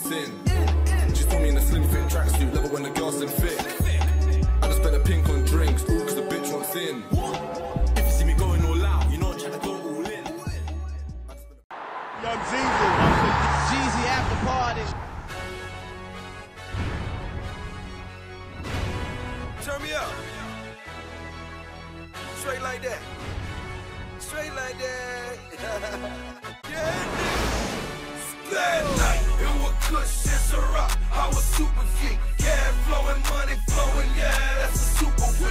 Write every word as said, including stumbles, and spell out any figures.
wants in. She saw me in a slim fit tracksuit, love it when the girls slim fit. I just spent a pink on drinks, all cause the bitch wants in. If you see me going all out, you know I'm trying to go all in. Young Jeezy. Jeezy after party. Turn me up. Straight like that. Straight like that. Yeah, that night, it was kush and Ciroc. I was super geek. Yeah, flowing, money flowing. Yeah, that's a super week.